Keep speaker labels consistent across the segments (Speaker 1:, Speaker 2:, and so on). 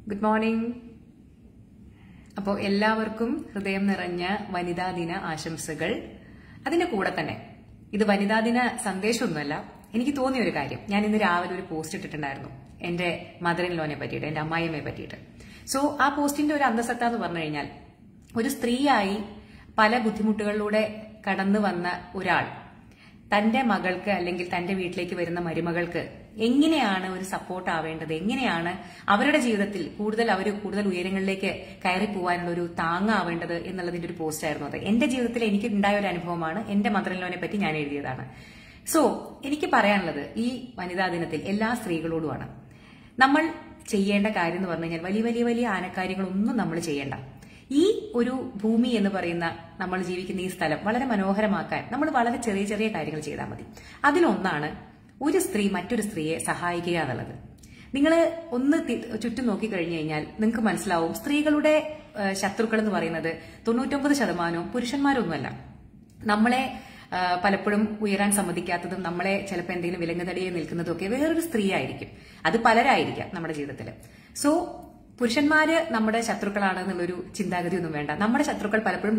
Speaker 1: Good morning. അപ്പോൾ എല്ലാവർക്കും ഹൃദയം നിറഞ്ഞ വനിതാ ദിന ആശംസകൾ. അതിന്റെ കൂടെ തന്നെ ഇത് വനിതാ ദിന സന്ദേശമൊന്നുമല്ല, എനിക്ക് തോന്നിയ ഒരു കാര്യം. ഞാൻ ഇന്ന് രാവിലെ ഒരു പോസ്റ്റ് ഇട്ടിട്ടുണ്ടായിരുന്നു എന്റെ മദർ ഇൻ ലോനെ പറ്റിയിട്ട്, എന്റെ അമ്മായിയമ്മയെ പറ്റിയിട്ട്. സോ ആ പോസ്റ്റിന്റെ ഒരു അന്തസത്ത എന്ന് പറഞ്ഞു കഴിഞ്ഞാൽ, ഒരു സ്ത്രീയായി പല ബുദ്ധിമുട്ടുകളിലൂടെ കടന്നു വന്ന ഒരാൾ തന്റെ മകൾക്ക് അല്ലെങ്കിൽ തന്റെ വീട്ടിലേക്ക് വരുന്ന മരുമകൾക്ക് എങ്ങനെയാണ് ഒരു സപ്പോർട്ട് ആവേണ്ടത്, എങ്ങനെയാണ് അവരുടെ ജീവിതത്തിൽ കൂടുതൽ ഉയരങ്ങളിലേക്ക് കയറി പോകാനുള്ള ഒരു താങ്ങാവേണ്ടത് എന്നുള്ളതിന്റെ ഒരു പോസ്റ്റ് ആയിരുന്നു അത്. എന്റെ ജീവിതത്തിൽ എനിക്ക് ഉണ്ടായ ഒരു അനുഭവമാണ്, എന്റെ മദർ ഇൻ ലോനെ പറ്റി ഞാൻ എഴുതിയതാണ്. സോ എനിക്ക് പറയാനുള്ളത് ഈ വനിതാ ദിനത്തിൽ എല്ലാ സ്ത്രീകളോടുമാണ്. നമ്മൾ ചെയ്യേണ്ട കാര്യം എന്ന് പറഞ്ഞു കഴിഞ്ഞാൽ വലിയ ആനക്കാര്യങ്ങളൊന്നും നമ്മൾ ചെയ്യേണ്ട. ഈ ഒരു ഭൂമി എന്ന് പറയുന്ന നമ്മൾ ജീവിക്കുന്ന ഈ സ്ഥലം വളരെ മനോഹരമാക്കാൻ നമ്മൾ വളരെ ചെറിയ കാര്യങ്ങൾ ചെയ്താൽ മതി. അതിലൊന്നാണ് ഒരു സ്ത്രീ മറ്റൊരു സ്ത്രീയെ സഹായിക്കുക എന്നുള്ളത്. നിങ്ങൾ ഒന്ന് ചുറ്റും നോക്കിക്കഴിഞ്ഞു കഴിഞ്ഞാൽ നിങ്ങൾക്ക് മനസ്സിലാവും, സ്ത്രീകളുടെ ശത്രുക്കൾ എന്ന് പറയുന്നത് 99% പുരുഷന്മാരൊന്നുമല്ല. നമ്മളെ പലപ്പോഴും ഉയരാൻ സമ്മതിക്കാത്തതും നമ്മളെ ചിലപ്പോൾ എന്തെങ്കിലും വിലങ്ങുതടിയെ നിൽക്കുന്നതും ഒക്കെ വേറൊരു സ്ത്രീ ആയിരിക്കും. അത് പലരായിരിക്കാം നമ്മുടെ ജീവിതത്തിൽ. സോ പുരുഷന്മാര് നമ്മുടെ ശത്രുക്കളാണ് എന്നുള്ളൊരു ചിന്താഗതി ഒന്നും വേണ്ട. നമ്മുടെ ശത്രുക്കൾ പലപ്പോഴും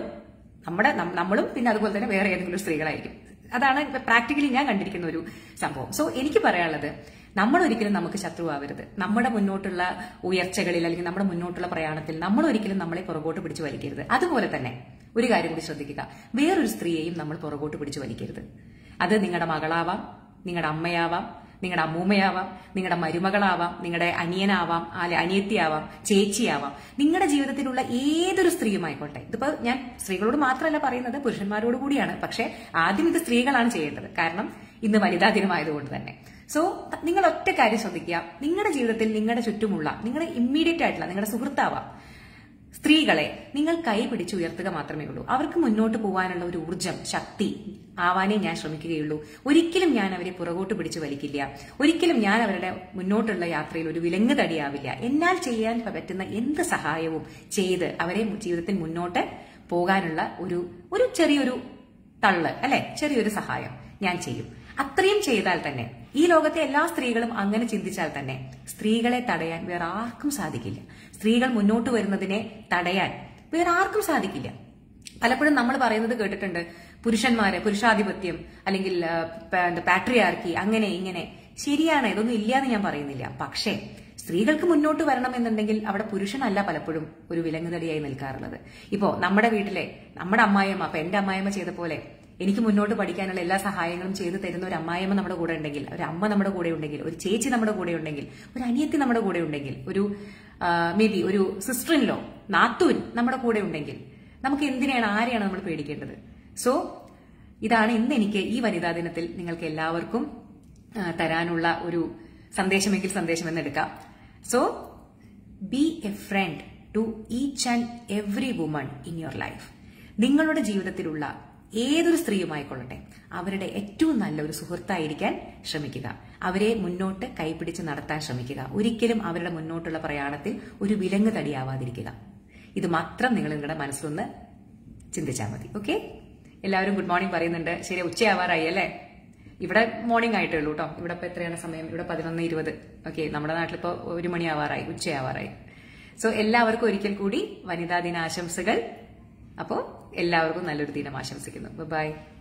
Speaker 1: നമ്മളും പിന്നെ അതുപോലെ തന്നെ വേറെ ഏതെങ്കിലും സ്ത്രീകളായിരിക്കും. അതാണ് പ്രാക്ടിക്കലി ഞാൻ കണ്ടിരിക്കുന്ന ഒരു സംഭവം. സോ എനിക്ക് പറയാനുള്ളത്, നമ്മൾ ഒരിക്കലും നമുക്ക് ശത്രുവാവരുത്. നമ്മുടെ മുന്നോട്ടുള്ള ഉയർച്ചകളിൽ അല്ലെങ്കിൽ നമ്മുടെ മുന്നോട്ടുള്ള പ്രയാണത്തിൽ നമ്മൾ ഒരിക്കലും നമ്മളെ പുറകോട്ട് പിടിച്ചു വലിക്കരുത്. അതുപോലെ തന്നെ ഒരു കാര്യം കൂടി ശ്രദ്ധിക്കുക, വേറൊരു സ്ത്രീയെയും നമ്മൾ പുറകോട്ട് പിടിച്ചു വലിക്കരുത്. അത് നിങ്ങളുടെ മകളാവാം, നിങ്ങളുടെ അമ്മയാവാം, നിങ്ങളുടെ അമ്മൂമ്മയാവാം, നിങ്ങളുടെ മരുമകളാവാം, നിങ്ങളുടെ അനിയനാവാം, അനിയത്തിയാവാം, ചേച്ചിയാവാം, നിങ്ങളുടെ ജീവിതത്തിലുള്ള ഏതൊരു സ്ത്രീയുമായിക്കോട്ടെ. ഇതിപ്പോ ഞാൻ സ്ത്രീകളോട് മാത്രമല്ല പറയുന്നത്, പുരുഷന്മാരോട് കൂടിയാണ്. പക്ഷെ ആദ്യം ഇത് സ്ത്രീകളാണ് ചെയ്യേണ്ടത്, കാരണം ഇന്ന് വനിതാ ദിനമായതുകൊണ്ട് തന്നെ. സോ നിങ്ങൾ ഒറ്റ കാര്യം ശ്രദ്ധിക്കുക, നിങ്ങളുടെ ജീവിതത്തിൽ നിങ്ങളുടെ ചുറ്റുമുള്ള നിങ്ങളുടെ ഇമ്മീഡിയറ്റ് ആയിട്ടുള്ള നിങ്ങളുടെ സുഹൃത്താവാം സ്ത്രീകളെ നിങ്ങൾ കൈ പിടിച്ച് ഉയർത്തുക മാത്രമേ ഉള്ളൂ. അവർക്ക് മുന്നോട്ട് പോകാനുള്ള ഒരു ഊർജ്ജം, ശക്തി ആവാനേ ഞാൻ ശ്രമിക്കുകയുള്ളൂ. ഒരിക്കലും ഞാൻ അവരെ പുറകോട്ട് പിടിച്ചു വലിക്കില്ല. ഒരിക്കലും ഞാൻ അവരുടെ മുന്നോട്ടുള്ള യാത്രയിൽ ഒരു വിലങ്ങ് തടിയാവില്ല. എന്നാൽ ചെയ്യാൻ പറ്റുന്ന എന്ത് സഹായവും ചെയ്ത് അവരെ ജീവിതത്തിൽ മുന്നോട്ട് പോകാനുള്ള ഒരു ചെറിയൊരു തള്ള്, അല്ലെ, ചെറിയൊരു സഹായം ഞാൻ ചെയ്യും. അത്രയും ചെയ്താൽ തന്നെ, ഈ ലോകത്തെ എല്ലാ സ്ത്രീകളും അങ്ങനെ ചിന്തിച്ചാൽ തന്നെ സ്ത്രീകളെ തടയാൻ വേറെ ആർക്കും സാധിക്കില്ല. സ്ത്രീകൾ മുന്നോട്ട് വരുന്നതിനെ തടയാൻ വേറെ ആർക്കും സാധിക്കില്ല. പലപ്പോഴും നമ്മൾ പറയുന്നത് കേട്ടിട്ടുണ്ട്, പുരുഷാധിപത്യം അല്ലെങ്കിൽ പാട്രിയാർക്കി, അങ്ങനെ ഇങ്ങനെ. ശരിയാണ്, ഇതൊന്നും ഇല്ലാന്ന് ഞാൻ പറയുന്നില്ല. പക്ഷേ സ്ത്രീകൾക്ക് മുന്നോട്ട് വരണം എന്നുണ്ടെങ്കിൽ അവിടെ പുരുഷനല്ല പലപ്പോഴും ഒരു വിലങ്ങുതടിയായി നിൽക്കാറുള്ളത്. ഇപ്പോ നമ്മുടെ വീട്ടിലെ നമ്മുടെ അമ്മായിയമ്മ, അപ്പൊ എന്റെ അമ്മായിയമ്മ ചെയ്ത പോലെ എനിക്ക് മുന്നോട്ട് പഠിക്കാനുള്ള എല്ലാ സഹായങ്ങളും ചെയ്തു തരുന്ന ഒരു അമ്മായിയമ്മ നമ്മുടെ കൂടെ ഉണ്ടെങ്കിൽ, ഒരു അമ്മ നമ്മുടെ കൂടെ ഉണ്ടെങ്കിൽ, ഒരു ചേച്ചി നമ്മുടെ കൂടെ ഉണ്ടെങ്കിൽ, ഒരു അനിയത്തി നമ്മുടെ കൂടെ ഉണ്ടെങ്കിൽ, ഒരു മേ ബി ഒരു സിസ്റ്റർ ഇൻ ലോ, നാത്തൂൻ നമ്മുടെ കൂടെ ഉണ്ടെങ്കിൽ നമുക്ക് ആരെയാണ് നമ്മൾ പേടിക്കേണ്ടത്? സോ ഇതാണ് ഇന്ന് എനിക്ക് ഈ വനിതാ ദിനത്തിൽ നിങ്ങൾക്ക് എല്ലാവർക്കും തരാനുള്ള ഒരു സന്ദേശമെങ്കിൽ സന്ദേശം എന്നെടുക്കാം. So be a friend to each and every woman in your life. നിങ്ങളുടെ ജീവിതത്തിലുള്ള ഏതൊരു സ്ത്രീയുമായിക്കൊള്ളട്ടെ, അവരുടെ ഏറ്റവും നല്ല ഒരു സുഹൃത്തായിരിക്കാൻ ശ്രമിക്കുക. അവരെ മുന്നോട്ട് കൈപിടിച്ച് നടത്താൻ ശ്രമിക്കുക. ഒരിക്കലും അവരുടെ മുന്നോട്ടുള്ള പ്രയാണത്തിൽ ഒരു വിലങ്ങ് തടിയാവാതിരിക്കുക. ഇത് മാത്രം നിങ്ങൾ നിങ്ങളുടെ മനസ്സിലൊന്ന് ചിന്തിച്ചാൽ മതി. ഓക്കെ, എല്ലാവരും ഗുഡ് മോർണിംഗ് പറയുന്നുണ്ട്. ശരി, ഉച്ചയാവാറായി അല്ലേ? ഇവിടെ മോർണിംഗ് ആയിട്ടേ ഉള്ളൂ കേട്ടോ. ഇവിടെ ഇപ്പൊ എത്രയാണ് സമയം? ഇവിടെ 11:20. ഓക്കെ, നമ്മുടെ നാട്ടിലിപ്പോ 1 മണിയാവാറായി, ഉച്ചയാവാറായി. സോ എല്ലാവർക്കും ഒരിക്കൽ കൂടി വനിതാ ദിന ആശംസകൾ. അപ്പോ എല്ലാവർക്കും നല്ലൊരു ദിനം ആശംസിക്കുന്നു. ബൈ.